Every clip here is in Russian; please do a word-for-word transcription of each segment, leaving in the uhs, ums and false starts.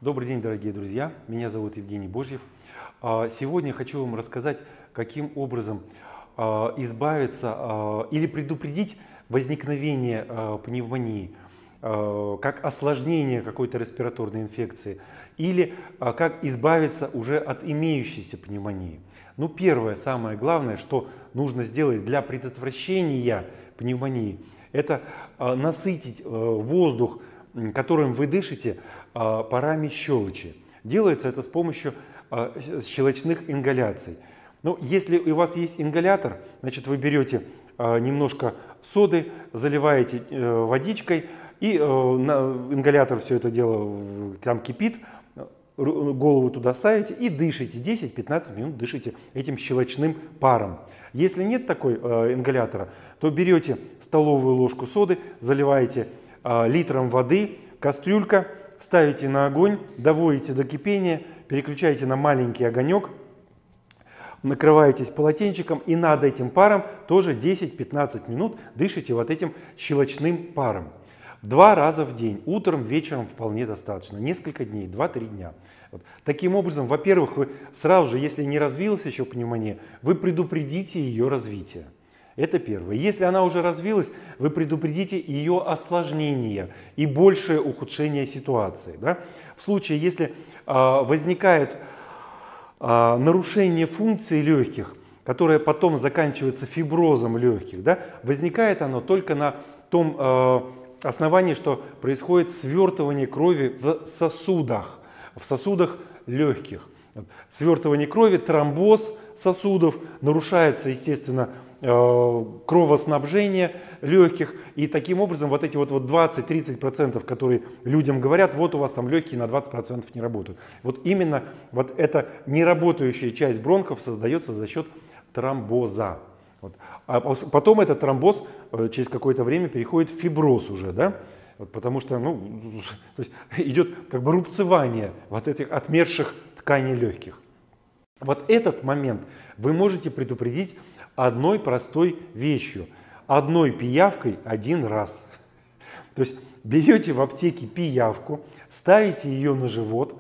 Добрый день, дорогие друзья! Меня зовут Евгений Божьев. Сегодня хочу вам рассказать, каким образом избавиться или предупредить возникновение пневмонии, как осложнение какой-то респираторной инфекции, или как избавиться уже от имеющейся пневмонии. Ну, первое, самое главное, что нужно сделать для предотвращения пневмонии, это насытить воздух, которым вы дышите, парами щелочи. Делается это с помощью щелочных ингаляций. Ну, если у вас есть ингалятор, значит, вы берете немножко соды, заливаете водичкой, и на ингалятор все это дело там кипит, голову туда ставите и дышите, десять-пятнадцать минут дышите этим щелочным паром. Если нет такой ингалятора, то берете столовую ложку соды, заливаете литром воды, кастрюлька, ставите на огонь, доводите до кипения, переключаете на маленький огонек, накрываетесь полотенчиком и над этим паром тоже десять-пятнадцать минут дышите вот этим щелочным паром. Два раза в день, утром, вечером вполне достаточно, несколько дней, два-три дня. Вот. Таким образом, во-первых, вы сразу же, если не развилась еще пневмония, вы предупредите ее развитие. Это первое. Если она уже развилась, вы предупредите ее осложнение и большее ухудшение ситуации. Да? В случае, если э, возникает э, нарушение функции легких, которое потом заканчивается фиброзом легких, да, возникает оно только на том э, основании, что происходит свертывание крови в сосудах, в сосудах легких. Свертывание крови, тромбоз сосудов, нарушается, естественно, кровоснабжение легких, и таким образом вот эти вот, вот двадцать-тридцать процентов, которые людям говорят, вот у вас там легкие на двадцать процентов не работают. Вот именно вот эта неработающая часть бронхов создается за счет тромбоза. Вот. А потом этот тромбоз через какое-то время переходит в фиброз уже, да? Вот, потому что ну, то есть идет как бы рубцевание вот этих отмерших тканей легких. Вот этот момент вы можете предупредить одной простой вещью, одной пиявкой один раз. То есть берете в аптеке пиявку, ставите ее на живот,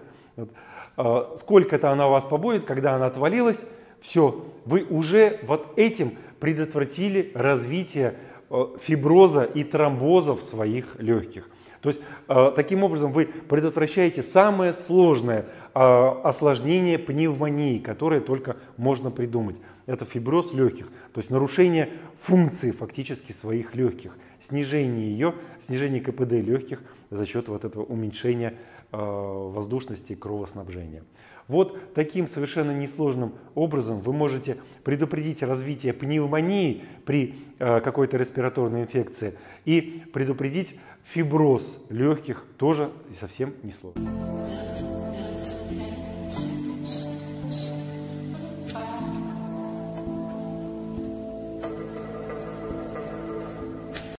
вот, сколько-то она у вас побоит, когда она отвалилась, все, вы уже вот этим предотвратили развитие фиброза и тромбоза в своих легких. То есть таким образом вы предотвращаете самое сложное осложнение пневмонии, которое только можно придумать. Это фиброз легких, то есть нарушение функции фактически своих легких, снижение ее, снижение ка пэ дэ легких за счет вот этого уменьшения воздушности и кровоснабжения. Вот таким совершенно несложным образом вы можете предупредить развитие пневмонии при какой-то респираторной инфекции и предупредить фиброз легких тоже совсем несложно.